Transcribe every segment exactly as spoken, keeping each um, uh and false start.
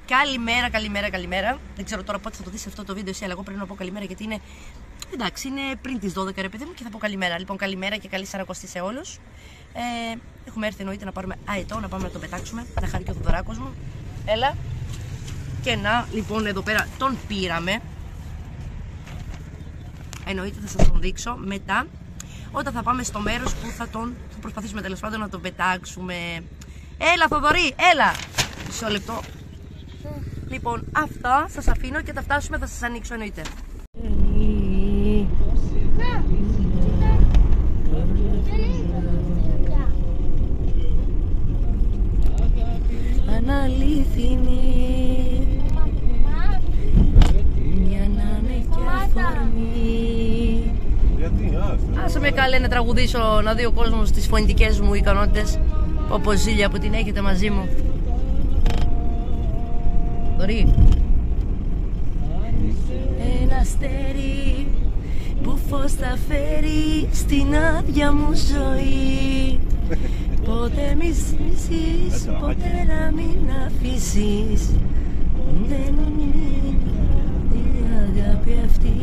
Καλημέρα, καλημέρα, καλημέρα. Δεν ξέρω τώρα πότε θα το δεις αυτό το βίντεο εσύ, αλλά εγώ πρέπει να πω καλημέρα γιατί είναι. Εντάξει, είναι πριν τις δώδεκα ρε παιδί μου και θα πω καλημέρα. Λοιπόν, καλημέρα και καλή σαρακοστή σε όλους. Ε, έχουμε έρθει εννοείται να πάρουμε αετό, να πάμε να τον πετάξουμε. Να χαρεί και ο Θοδωράκος μου. Έλα. Και να, λοιπόν, εδώ πέρα τον πήραμε. Εννοείται θα σας τον δείξω μετά. Όταν θα πάμε στο μέρος που θα τον. Θα προσπαθήσουμε τέλος πάντων να τον πετάξουμε. Έλα, Θοδωρή, έλα! Μισό λεπτό. Λοιπόν, αυτά σας αφήνω και θα φτάσουμε, θα σας ανοίξω εννοείται. Αναλήθινη για να είναι και αφορμή. Άσε με καλέ να τραγουδήσω, να δει ο κόσμος τις φωνητικές μου ικανότητες. Όπως ζήλια που την έχετε μαζί μου. Δωρή. Ένα αστέρι που φως θα φέρει στην άδεια μου ζωή. Ποτέ μη ζήσεις, ποτέ να μην αφήσεις. Δεν είναι η αγάπη αυτή.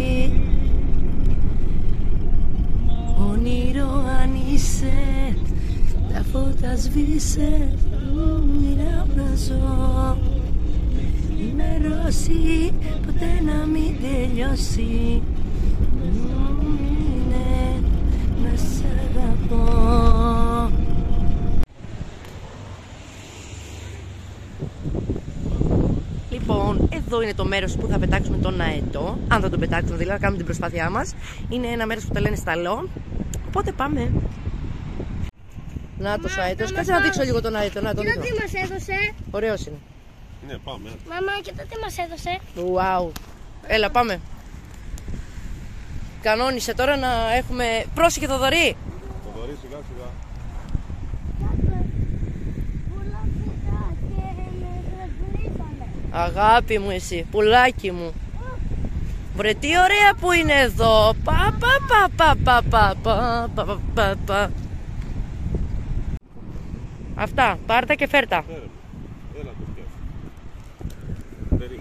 Όνειρο αν είσαι, τα φώτα σβήσε, όνειρα να ζω. Είμαι ρώση, ποτέ να μην τελειώσει. Είναι να σ' αγαπώ. Λοιπόν, εδώ είναι το μέρος που θα πετάξουμε τον αετό. Αν θα τον πετάξουμε, δηλαδή, κάνουμε την προσπάθειά μας. Είναι ένα μέρος που το λένε σταλό. Οπότε πάμε. Να το αετός. Κάτσε να δείξω λίγο τον αετό. Να το δείξω. Τι μας έδωσε. Ωραίος είναι. Ναι, πάμε. Μαμά, κοίτα τι μας έδωσε. Wow. Έλα, πάμε. Κανόνισε τώρα να έχουμε. Πρόσεχε, Θοδωρή. Θοδωρή, σιγά σιγά. Αγάπη μου εσύ, πουλάκι μου. Βρε τι ωραία που είναι εδώ. Πα πα πα πα πα πα πα πα πα πα. Αυτά, πάρτα και φέρτα. Έλα το πιάσω. Περίμενε.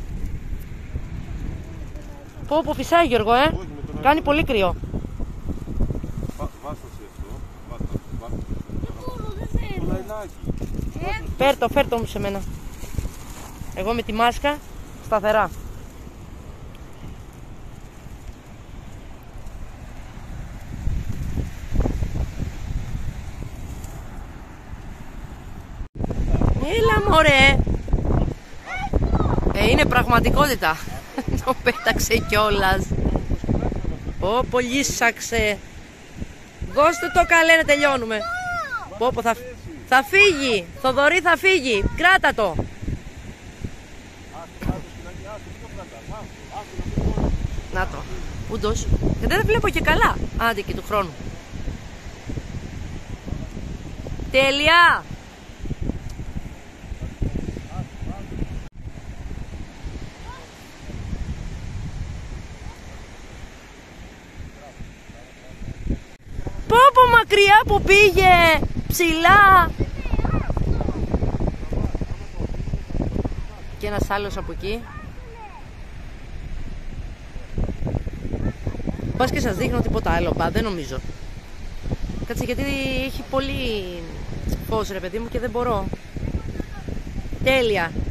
Πω πω φυσάει Γιώργο, ε. Κάνει πολύ κρύο. Βάστα σε αυτό. Βάστα, βάστα. Φέρτο, φέρτο μου σε μένα. Εγώ με τη μάσκα σταθερά. Έλα μωρέ. Ε, είναι πραγματικότητα. Το πέταξε κιόλας. Πω πολύ σάξε. Δώστε το καλέ να τελειώνουμε. Πω πω θα, θα φύγει. Θοδωρή θα φύγει. Κράτα το. Να το. Ούντος. Και δεν βλέπω και καλά. Άντε και του χρόνου. Τέλεια. Πόπο μακριά που πήγε. Ψηλά. Και ένας άλλος από εκεί. Πας και σας δείχνω τίποτα άλλο, μπα, δεν νομίζω. Κάτσε γιατί έχει πολύ φως ρε παιδί μου και δεν μπορώ. Τέλεια.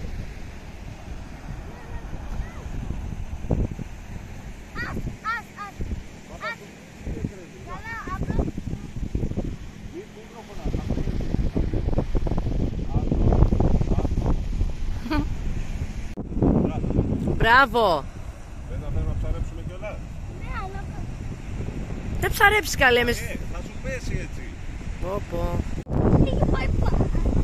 Μπράβο. Δεν θα πρέπει να ψαρέψουμε κιόλας. Δεν ψαρέψεις καλέ με... Ε, θα σου πέσει έτσι. Πω πω. Έχει πάει πάρα.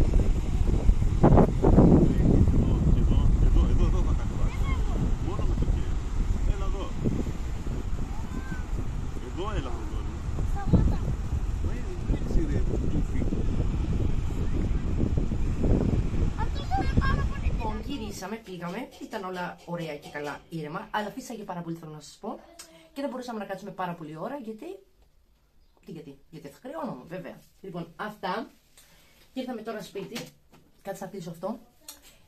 Εδώ, εδώ, εδώ, εδώ θα κατεβάσει. Μόνο με το χέρι. Έλα εδώ. Εδώ έλα εδώ. Σταμάτα. Μα είναι έτσι ρε, του φύγει. Αυτός είναι πάρα πολύ. Λοιπόν, γυρίσαμε, πήγαμε, ήταν όλα ωραία και καλά ήρεμα, αλλά φύσαγε πάρα πολύ θέλω να σας πω και δεν μπορούσαμε να κάτσουμε πάρα πολύ ώρα γιατί... Τι γιατί, γιατί θα χρεώνομαι βέβαια. Λοιπόν, αυτά και ήρθαμε τώρα σπίτι, κάτσε να κλείσω αυτό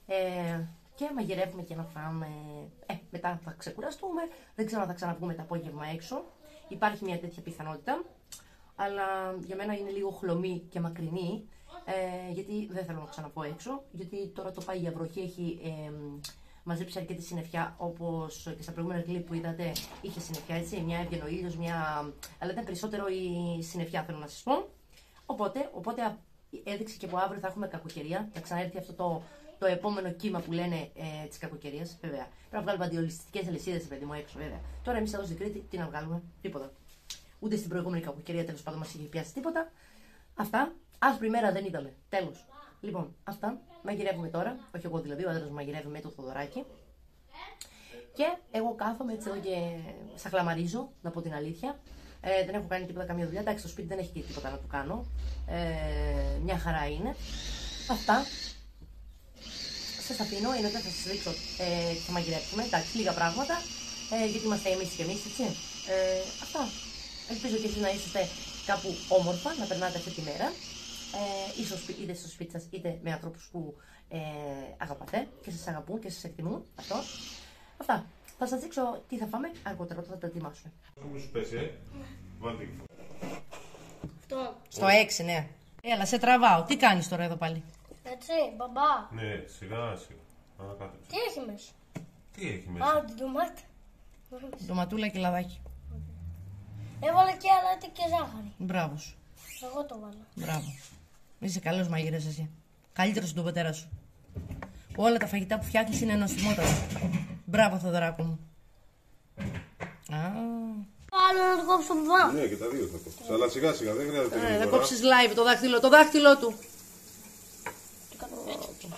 Ε, και μαγειρεύουμε και να φάμε. Ε, μετά θα ξεκουραστούμε. Δεν ξέρω αν θα ξαναβγούμε το απόγευμα έξω. Υπάρχει μια τέτοια πιθανότητα. Αλλά για μένα είναι λίγο χλωμή και μακρινή. Ε, γιατί δεν θέλω να ξαναπώ έξω. Γιατί τώρα το πάει για βροχή, έχει ε, μαζέψει αρκετή συννεφιά. Όπως και στα προηγούμενα κλιπ που είδατε, είχε συννεφιά έτσι. Μια έβγαινε ο ήλιος, μια. Αλλά ήταν περισσότερο η συννεφιά, θέλω να σας πω. Οπότε, οπότε έδειξε και από αύριο θα έχουμε κακοκαιρία. Θα ξαναέρθει αυτό το, το επόμενο κύμα που λένε ε, τη κακοκαιρία. Βέβαια. Πρέπει να βγάλουμε αντιολιστικές αλυσίδες, παιδί μου, έξω, βέβαια. Τώρα εμείς εδώ στην Κρήτη τι να βγάλουμε, τίποτα. Ούτε στην προηγούμενη κακοκαιρία τέλος πάντων μας είχε πιάσει τίποτα. Αυτά. Άσπρη μέρα δεν είδαμε. Τέλος. Λοιπόν, αυτά. Μαγειρεύουμε τώρα. Όχι εγώ δηλαδή, ο άντρας μου μαγειρεύει με το Θοδωράκι. Και εγώ κάθομαι έτσι εδώ και σαχλαμαρίζω, να πω την αλήθεια. Ε, δεν έχω κάνει τίποτα, καμία δουλειά. Εντάξει, στο σπίτι δεν έχει και τίποτα να του κάνω. Ε, μια χαρά είναι. Αυτά. Σας αφήνω, είναι ότι θα σας δείξω ε, και θα μαγειρέψουμε. Εντάξει, λίγα πράγματα. Ε, γιατί είμαστε εμείς και εμείς, έτσι. Ε, αυτά. Ελπίζω και εσείς να είστε κάπου όμορφα, να περνάτε αυτή τη μέρα. Ε, ίσως είτε στο σπίτι σας, είτε με ανθρώπους που ε, αγαπάτε και σας αγαπούν και σας εκτιμούν. Αυτό. Αυτά. Θα σας δείξω τι θα φάμε αργότερα όταν θα το ετοιμάσουμε. Πού σου πέσει, ε? Βάλτε. Αυτό. Στο έξι, ναι. Έλα, σε τραβάω. Τι κάνεις τώρα εδώ πάλι? Έτσι, μπαμπά. Ναι, σιγά σιγά. Ανακάτεψε. Τι έχει μέσα? Τι έχει μέσα? Α, την ντομάτα. Ντοματούλα και λαδάκι. Έβαλα και αλάτι και ζάχαρη. Μπράβο σου. Εγώ το βάλα. Μπράβο. Είσαι καλός μαγειράς εσύ. Καλύτερος από τον πατέρα σου. Όλα τα φαγητά που φτιάχνεις είναι νοστιμότατα. Μπράβο, Θοδωράκο μου. Α. Άλλο να το κόψω, μπαμπά. Ναι, και τα δύο θα κόψεις. Αλλά σιγά σιγά, δεν χρειάζεται Ε, θα γρήγορα. κόψεις live το δάχτυλο, το δάχτυλό του. Τι κάνω έτσι.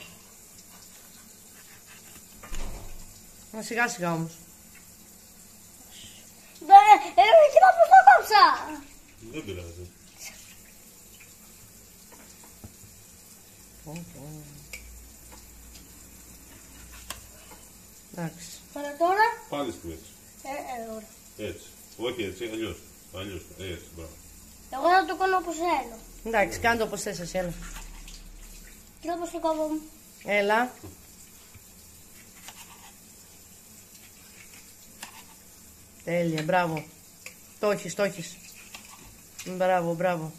Μα σιγά σιγά όμως. Ναι, ε, κοίτα πώς το κόψα. Δεν πειράζει. Εντάξει. Τώρα τώρα. Πάλι στην έτσι. Ε, ε, ωραία. Έτσι. Όχι έτσι, αλλιώς. Αλλιώς. Έτσι, μπράβο. Εγώ θα το κάνω όπως θέλω. Εντάξει, κάνε το όπως θες εσύ, έλα. Κοίτα πώς το κόβω μου. Έλα. Τέλεια, μπράβο. Το έχεις, το έχεις. Μπράβο, μπράβο.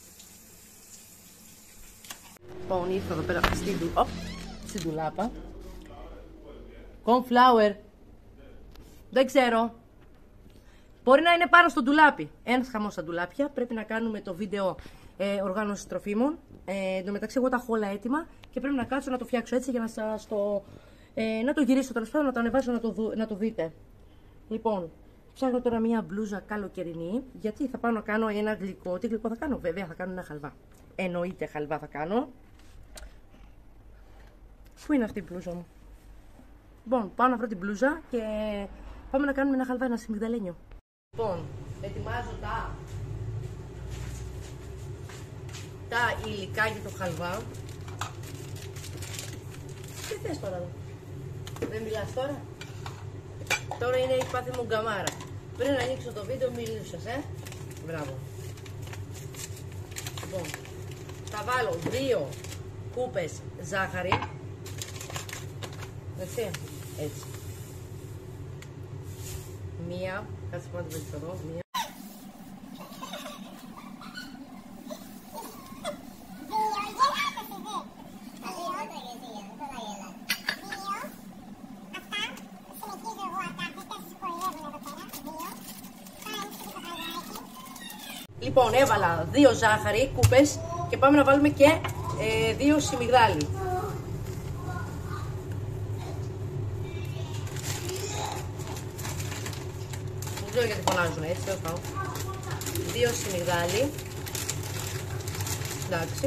Λοιπόν, ήρθα εδώ πέρα στην, του... Οπ, στην τουλάπα. Cornflower. Δεν ξέρω. Μπορεί να είναι πάνω στο ντουλάπι. Ένας χαμός στα ντουλάπια. Πρέπει να κάνουμε το βίντεο ε, οργάνωσης τροφίμων. Ε, εν τω μεταξύ, εγώ τα έχω όλα έτοιμα και πρέπει να κάτσω να το φτιάξω έτσι για να σας το, ε, να το γυρίσω τέλος πάντων, να το ανεβάσω να το, δου, να το δείτε. Λοιπόν, ψάχνω τώρα μια μπλούζα καλοκαιρινή, γιατί θα πάω να κάνω ένα γλυκό. Τι γλυκό θα κάνω? Βέβαια, θα κάνω ένα χαλβά. Εννοείται χαλβά θα κάνω. Πού είναι αυτή η μπλούζα μου? Λοιπόν, πάω να βρω την μπλούζα και πάμε να κάνουμε ένα χαλβά, ένα σιμιγδαλένιο. Λοιπόν, ετοιμάζω τα, τα υλικά για το χαλβά. Τι θες τώρα? Δεν μιλάς τώρα? Τώρα είναι η πάθη μου γκαμάρα. Πριν να ανοίξω το βίντεο μιλούσες, ε. Μπράβο. Λοιπόν, θα βάλω δύο κούπες ζάχαρη. Έτσι, έτσι. Μία, κάτσε πάνω την εδώ, μία. Λοιπόν, έβαλα δύο ζάχαρη, κούπες και πάμε να βάλουμε και ε, δύο σιμιγδάλι. Δεν ξέρω γιατί φωνάζουν έτσι, δεν πάω. Δύο σιμιγδάλι. Εντάξει.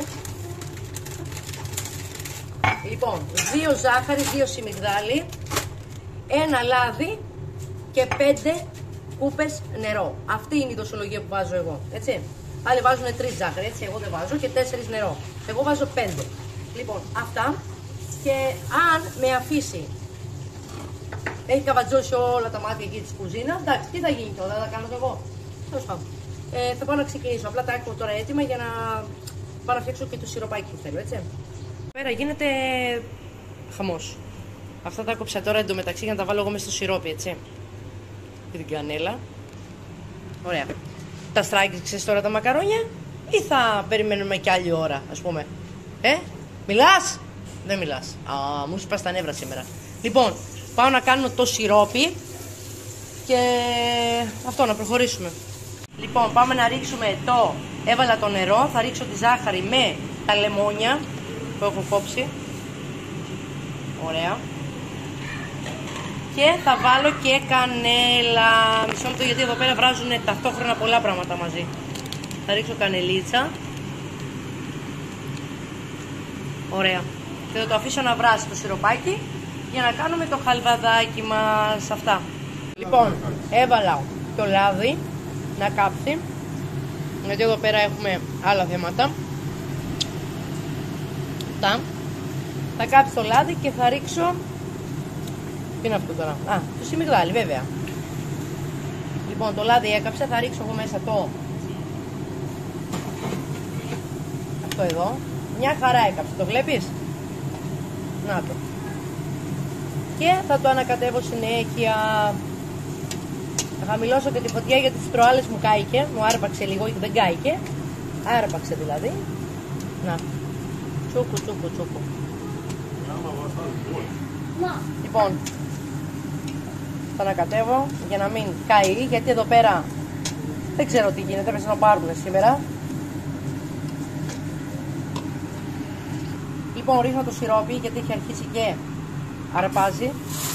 Λοιπόν, δύο ζάχαρη, δύο σιμιγδάλι, ένα λάδι και πέντε κούπες νερό. Αυτή είναι η δοσολογία που βάζω εγώ, έτσι. Άλλοι βάζουν τρεις ζάχαρη, έτσι, εγώ δεν βάζω, και τέσσερις νερό. Εγώ βάζω πέντε. Λοιπόν, αυτά. Και αν με αφήσει, έχει καβατζώσει όλα τα μάτια εκεί της κουζίνα, εντάξει, τι θα γίνει τώρα, θα τα κάνω εγώ. Τέλος πάντων. Ε, θα πάω να ξεκινήσω. Απλά τα έχω τώρα έτοιμα για να πάω να φτιάξω και το σιροπάκι που θέλω, έτσι. Πέρα γίνεται χαμός. Αυτά τα κόψα τώρα εντωμεταξύ για να τα βάλω εγώ μέσα στο σιρόπι, έτσι. Και την κανέλα. Ωραία. Τα στράγγιξες τώρα τα μακαρόνια ή θα περιμένουμε κι άλλη ώρα, ας πούμε. Ε, μιλάς? Δεν μιλάς. Α, μου σπάς τα νεύρα σήμερα. Λοιπόν, πάω να κάνω το σιρόπι και αυτό, να προχωρήσουμε. Λοιπόν, πάμε να ρίξουμε το... Έβαλα το νερό, θα ρίξω τη ζάχαρη με τα λεμόνια που έχω κόψει. Ωραία. Και θα βάλω και κανέλα. Μισό λεπτό, γιατί εδώ πέρα βράζουν ταυτόχρονα πολλά πράγματα μαζί. Θα ρίξω κανελίτσα. Ωραία. Και θα το αφήσω να βράσει το σιροπάκι για να κάνουμε το χαλβαδάκι μας. Αυτά. Λοιπόν, έβαλα το λάδι να κάψει, γιατί εδώ πέρα έχουμε άλλα θέματα. Αυτά. Θα κάψει το λάδι και θα ρίξω... Τι είναι αυτό τώρα? Α, το σιμιγδάλι βέβαια. Λοιπόν, το λάδι έκαψε, θα ρίξω εγώ μέσα το... Αυτό εδώ. Μια χαρά έκαψε, το βλέπεις? Να το. Και θα το ανακατεύω συνέχεια. Θα χαμηλώσω και τη φωτιά γιατί τις προάλλες μου κάηκε. Μου άρπαξε λίγο, δεν κάηκε. Άρπαξε δηλαδή. Να. Τσούκου, τσούκου, τσούκου. Λοιπόν, θα ανακατεύω για να μην καεί, γιατί εδώ πέρα δεν ξέρω τι γίνεται, πρέπει να πάρουν σήμερα. Λοιπόν, ρίχνω το σιρόπι γιατί έχει αρχίσει και αρπάζει.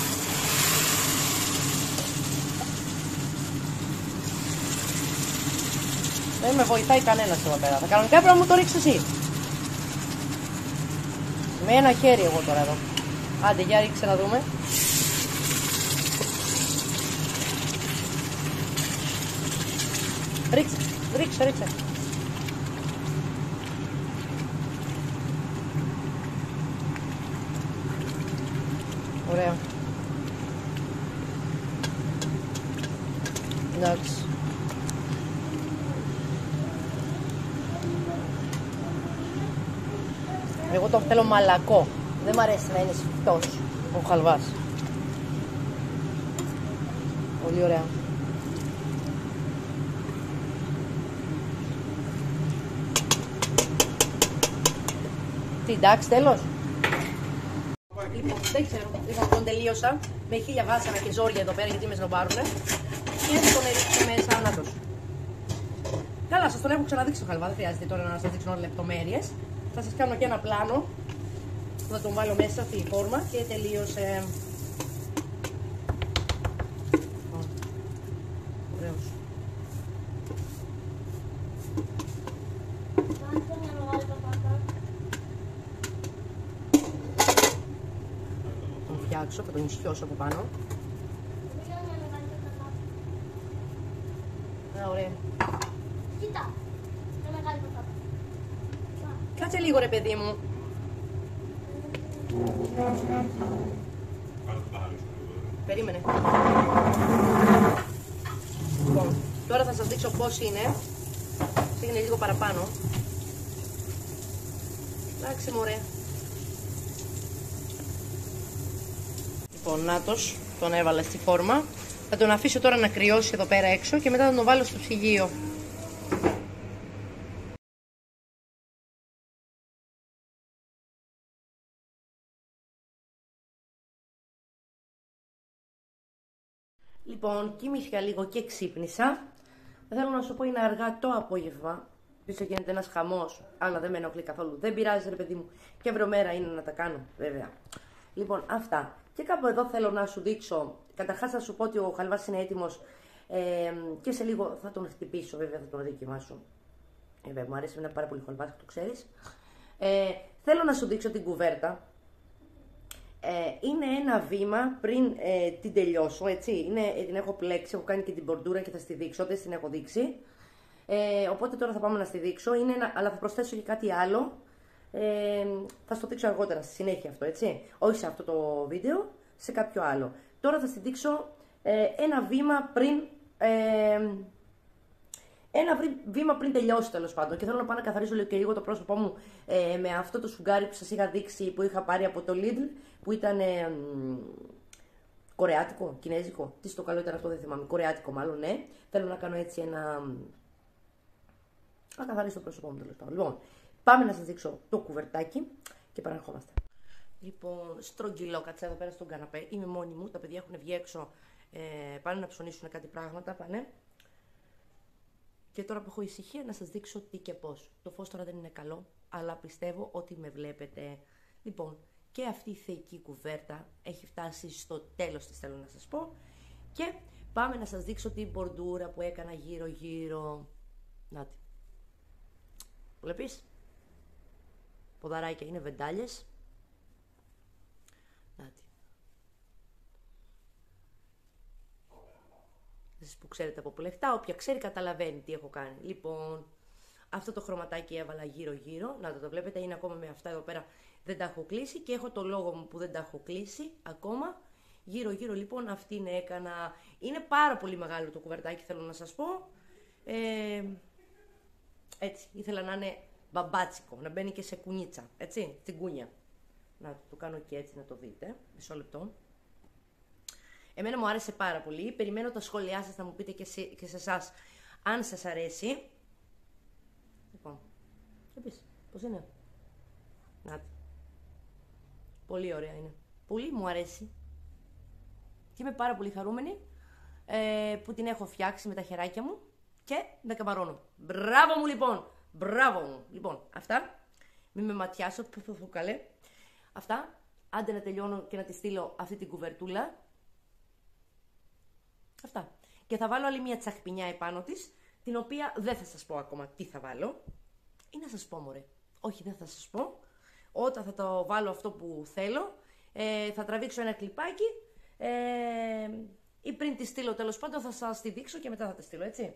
Δεν με βοηθάει κανένας εδώ πέρα. Θα κανονικά πρέπει να μου το ρίξεις εσύ. Με ένα χέρι εγώ τώρα εδώ. Άντε, για ρίξε να δούμε. Ρίξε, ρίξε, ρίξε. Ωραία. Εντάξει. Εγώ το θέλω μαλακό. Δεν μ' αρέσει να είναι σφιχτός ο χαλβάς. Πολύ ωραία. Τι, εντάξει, τέλος. Λοιπόν, δεν ξέρω. Λοιπόν, τον τελείωσα. Με χίλια βάσανα και ζόρια εδώ πέρα γιατί με σνομπάρουνε. Και τον έριξε μέσα ανάτος. Καλά, σας τον έχω ξαναδείξει το χαλβά. Δεν χρειάζεται τώρα να σας δείξω όλες λεπτομέρειες. Θα σας κάνω και ένα πλάνο. Θα τον βάλω μέσα αυτή η φόρμα και τελείωσε. Ωραίος. Θα τον φτιάξω, θα τον ισχυώσω από πάνω. Α, ωραία. Κοίτα, το μεγάλο πατάτα. Κάτσε λίγο ρε παιδί μου. Περίμενε. Λοιπόν, τώρα θα σας δείξω πώς είναι. Πήγαινε λίγο παραπάνω. Εντάξει μωρέ. Λοιπόν, νάτος, τον έβαλα στη φόρμα. Θα τον αφήσω τώρα να κρυώσει εδώ πέρα έξω και μετά θα τον βάλω στο ψυγείο. Λοιπόν, κοιμήθηκα λίγο και ξύπνησα. Θέλω να σου πω, είναι αργά το απόγευμα. Πίσω γίνεται ένας χαμός, αλλά δεν με ενοχλεί καθόλου. Δεν πειράζει ρε παιδί μου, και ευρωμέρα είναι να τα κάνω, βέβαια. Λοιπόν, αυτά. Και κάπου εδώ θέλω να σου δείξω. Καταρχάς θα σου πω ότι ο χαλβάς είναι έτοιμος ε, και σε λίγο θα τον χτυπήσω, βέβαια θα τον δοκιμάσω. Ε, βέβαια, μου αρέσει, είναι πάρα πολύ χαλβάς, το ξέρεις. Ε, θέλω να σου δείξω την κουβέρτα. Ε, είναι ένα βήμα πριν ε, την τελειώσω, έτσι. Είναι, ε, την έχω πλέξει, έχω κάνει και την μπορντούρα και θα στη δείξω, δεν την έχω δείξει. Ε, οπότε τώρα θα πάμε να στη δείξω, είναι ένα, αλλά θα προσθέσω και κάτι άλλο. Ε, θα στο δείξω αργότερα, στη συνέχεια αυτό, έτσι. Όχι σε αυτό το βίντεο, σε κάποιο άλλο. Τώρα θα στη δείξω ε, ένα βήμα πριν, ε, ένα βήμα πριν τελειώσει τέλος πάντων. Και θέλω να πάω να καθαρίσω λίγο και λίγο το πρόσωπό μου ε, με αυτό το σφουγγάρι που σας είχα δείξει, που είχα πάρει από το Lidl, που ήταν ε, μ, κορεάτικο, κινέζικο. Τι στο καλό ήταν αυτό, δεν θυμάμαι. Κορεάτικο μάλλον, ναι. Θέλω να κάνω έτσι ένα. Να καθαρίσω το πρόσωπό μου τέλος πάντων. Λοιπόν, πάμε να σας δείξω το κουβερτάκι και παραρχόμαστε. Λοιπόν, στρογγυλό, κάτσε εδώ πέρα στον καναπέ. Είμαι μόνη μου, τα παιδιά έχουν βγει έξω, ε, πάνε να ψωνίσουν κάτι πράγματα, πάνε. Και τώρα που έχω ησυχία να σας δείξω τι και πώς. Το φως τώρα δεν είναι καλό, αλλά πιστεύω ότι με βλέπετε. Λοιπόν, και αυτή η θεϊκή κουβέρτα έχει φτάσει στο τέλος της, θέλω να σας πω. Και πάμε να σας δείξω την μπορντούρα που έκανα γύρω γύρω. Νάτι. Βλέπεις. Ποδαράκια είναι βεντάλιες. Νάτι. Εσείς που ξέρετε από που λεφτά, όποια ξέρει καταλαβαίνει τι έχω κάνει. Λοιπόν, αυτό το χρωματάκι έβαλα γύρω γύρω, να το, το βλέπετε, είναι ακόμα με αυτά εδώ πέρα, δεν τα έχω κλείσει και έχω το λόγο μου που δεν τα έχω κλείσει ακόμα. Γύρω γύρω λοιπόν αυτήν έκανα, είναι πάρα πολύ μεγάλο το κουβερτάκι, θέλω να σας πω. Ε, έτσι, ήθελα να είναι μπαμπάτσικο, να μπαίνει και σε κουνίτσα, έτσι, στην κούνια. Να το κάνω και έτσι να το δείτε, μισό λεπτό. Εμένα μου άρεσε πάρα πολύ. Περιμένω τα σχόλιά σας να μου πείτε και σε, και σε εσάς αν σας αρέσει. Λοιπόν, βλέπεις πώς είναι. Να, πολύ ωραία είναι. Πολύ μου αρέσει. Και είμαι πάρα πολύ χαρούμενη ε, που την έχω φτιάξει με τα χεράκια μου και με καμπαρώνω. Μπράβο μου λοιπόν. Μπράβο μου. Λοιπόν, αυτά. Μην με ματιάσω. Που καλέ. Αυτά. Άντε να τελειώνω και να τη στείλω αυτή την κουβερτούλα. Αυτά. Και θα βάλω άλλη μια τσαχπινιά επάνω της, την οποία δεν θα σας πω ακόμα τι θα βάλω. Ή να σας πω μωρέ. Όχι, δεν θα σας πω. Όταν θα το βάλω αυτό που θέλω, ε, θα τραβήξω ένα κλιπάκι ε, ή πριν τη στείλω τέλος πάντων θα σας τη δείξω και μετά θα τη στείλω, έτσι.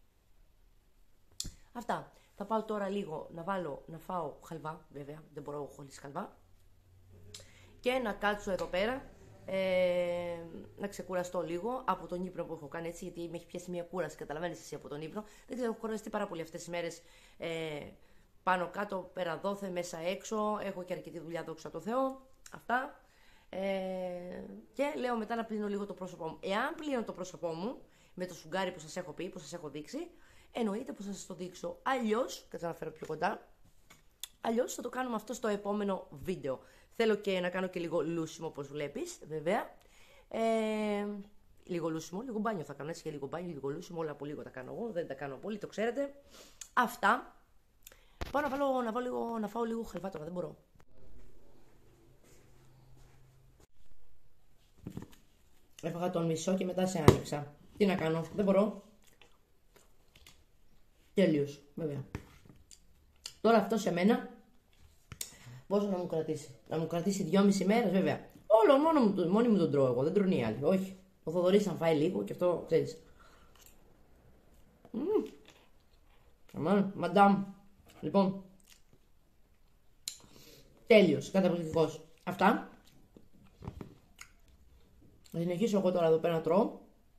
Αυτά. Θα πάω τώρα λίγο να βάλω, να φάω χαλβά, βέβαια, δεν μπορώ χωρίς χαλβά. Και να κάτσω εδώ πέρα. Ε, να ξεκουραστώ λίγο από τον ύπνο που έχω κάνει, έτσι, γιατί με έχει πιάσει μια κούραση, καταλαβαίνεις εσύ από τον ύπνο. Δεν ξέρω, έχω κουραστεί πάρα πολύ αυτές τις μέρες, ε, πάνω κάτω, πέρα δόθε, μέσα έξω, έχω και αρκετή δουλειά, δόξα τω Θεώ, αυτά. Ε, και λέω μετά να πλύνω λίγο το πρόσωπό μου. Εάν πλύνω το πρόσωπό μου με το σουγκάρι που σας έχω πει, που σας έχω δείξει, εννοείται που θα σας το δείξω. Αλλιώς, κάτσε να φέρω πιο κοντά, αλλιώς θα το κάνουμε αυτό στο επόμενο βίντεο. Θέλω και να κάνω και λίγο λούσιμο, όπως βλέπεις, βέβαια. Ε, λίγο λούσιμο, λίγο μπάνιο θα κάνω, έτσι, και λίγο μπάνιο, λίγο λούσιμο, όλα από λίγο τα κάνω εγώ, δεν τα κάνω πολύ, το ξέρετε. Αυτά. Πάω να, βάλω, να, βάλω λίγο, να φάω λίγο χαλβά τώρα, δεν μπορώ. Έφαγα τον μισό και μετά σε άνοιξα. Τι να κάνω, δεν μπορώ. Τέλειος, βέβαια. Τώρα αυτό σε μένα, πόσο να μου κρατήσει. Να μου κρατήσει δυόμιση μέρες, βέβαια. Όλο μόνο μου, μόνη μου τον τρώω εγώ, δεν τρώνε οι άλλοι. Όχι. Ο Θοδωρής αν φάει λίγο και αυτό, ξέρεις. Αμάν, μαντάμ. Λοιπόν. Τέλειος, καταπληκτικός. Αυτά. Θα συνεχίσω εγώ τώρα εδώ πέρα να τρώω.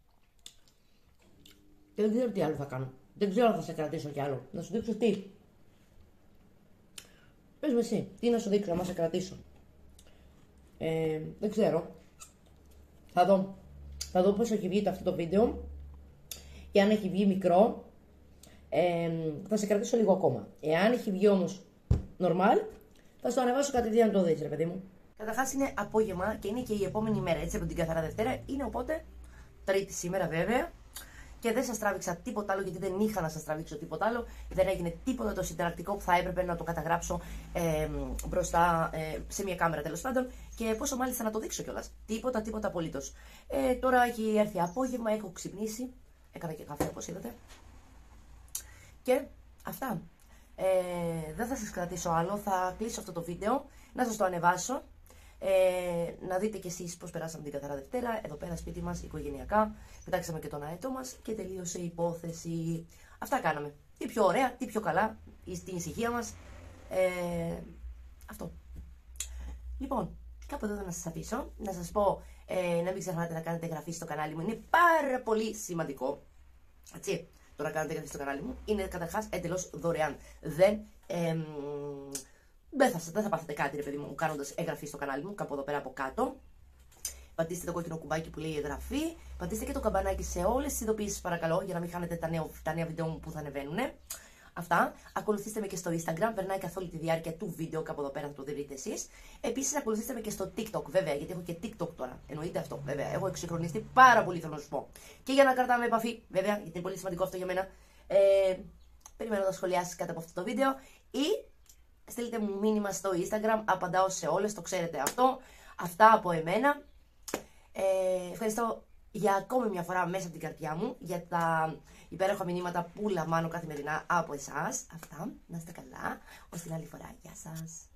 Και δεν ξέρω τι άλλο θα κάνω. Δεν ξέρω αν θα σε κρατήσω κι άλλο. Να σου δείξω τι. Πες με εσύ, τι να σου δείξω, να σε κρατήσω. Ε, δεν ξέρω. Θα δω. Θα δω πώς έχει βγει αυτό το βίντεο. Και αν έχει βγει μικρό, ε, θα σε κρατήσω λίγο ακόμα. Εάν έχει βγει όμως normal, θα στο ανεβάσω κατευθείαν να το δεις, ρε παιδί μου. Καταρχάς είναι απόγευμα και είναι και η επόμενη μέρα, έτσι, από την καθαρά Δευτέρα. Είναι οπότε Τρίτη σήμερα, βέβαια. Και δεν σας τράβηξα τίποτα άλλο, γιατί δεν είχα να σας τραβήξω τίποτα άλλο. Δεν έγινε τίποτα το συνταρακτικό που θα έπρεπε να το καταγράψω ε, μπροστά ε, σε μια κάμερα, τέλος πάντων. Και πόσο μάλιστα να το δείξω κιόλας. Τίποτα, τίποτα απολύτως. Ε, τώρα έχει έρθει απόγευμα, έχω ξυπνήσει. Έκανα και καφέ, όπως είδατε. Και αυτά. Ε, δεν θα σας κρατήσω άλλο. Θα κλείσω αυτό το βίντεο, να σας το ανεβάσω. Ε, να δείτε κι εσείς πώς περάσαμε την καθαρά Δευτέρα, εδώ πέρα σπίτι μας, οικογενειακά. Πετάξαμε και τον αέτο μας και τελείωσε η υπόθεση. Αυτά κάναμε. Τι πιο ωραία, τι πιο καλά, στην ησυχία μας. Ε, αυτό. Λοιπόν, κάπου εδώ θα να σας αφήσω. Να σας πω ε, να μην ξεχνάτε να κάνετε εγγραφή στο κανάλι μου. Είναι πάρα πολύ σημαντικό. Έτσι. το να κάνετε εγγραφή στο κανάλι μου. Είναι καταρχάς εντελώς δωρεάν. Δεν, ε, δεν, θα, δεν θα πάθετε κάτι, ρε παιδί μου, κάνοντας εγγραφή στο κανάλι μου, κάπου εδώ πέρα από κάτω. Πατήστε το κόκκινο κουμπάκι που λέει εγγραφή. Πατήστε και το καμπανάκι σε όλες τις ειδοποιήσεις, παρακαλώ, για να μην χάνετε τα νέα, τα νέα βίντεο μου που θα ανεβαίνουν. Αυτά. Ακολουθήστε με και στο Instagram, περνάει καθ' όλη τη διάρκεια του βίντεο, κάπου εδώ πέρα θα το δείτε εσείς. Επίσης, ακολουθήστε με και στο TikTok, βέβαια, γιατί έχω και TikTok τώρα. Εννοείται αυτό, βέβαια. Έχω εξυγχρονιστεί πάρα πολύ, θέλω να σου πω. Και για να κρατάμε επαφή, βέβαια, γιατί είναι πολύ σημαντικό αυτό για μένα. Ε, περιμένω τα σχολιά σας κάτω από αυτό το βίντεο ή στείλτε μου μήνυμα στο Instagram. Απαντάω σε όλες, το ξέρετε αυτό. Αυτά από εμένα. Ε, ευχαριστώ για ακόμη μια φορά μέσα από την καρδιά μου για τα υπέροχα μηνύματα που λαμβάνω καθημερινά από εσάς. Αυτά, να είστε καλά, ως την άλλη φορά, γεια σας.